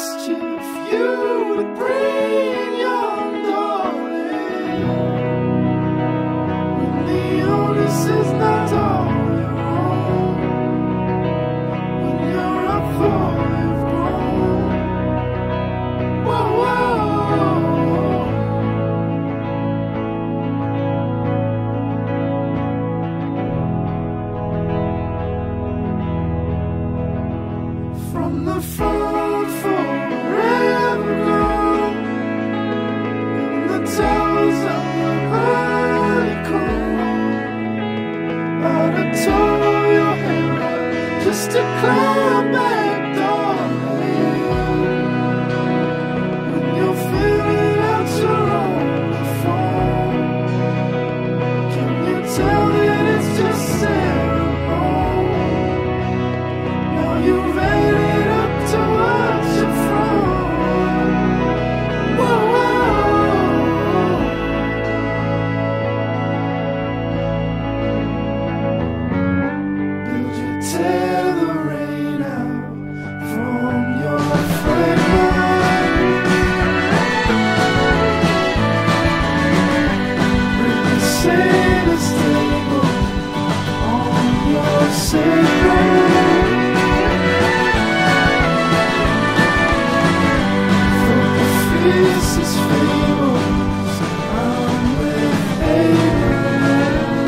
mischief you would bring your darling when the onus is not all your own, when you're up for you've grown. Whoa, whoa. From the front forever gone, in the towers of the honeycomb, I'd have tore your hair up just to climb back, darling. When you're filling out your own phone, can you tell that it's just ceremony? Now you've added up to watch it from. Whoa, whoa. Did you tear the rain out from your frame? Bring the sailor's table on your sacred. This is fables, I'm with Abraham.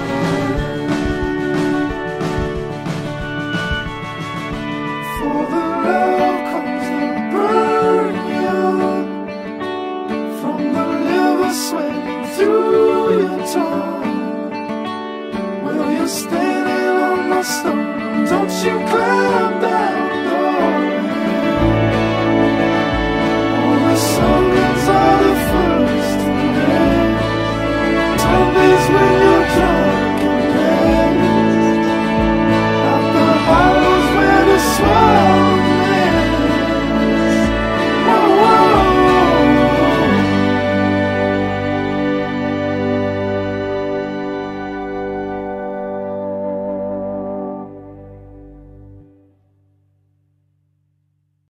For the love comes the burn young, from the liver swelling through your tongue. Well, you're standing on my stone, don't you climb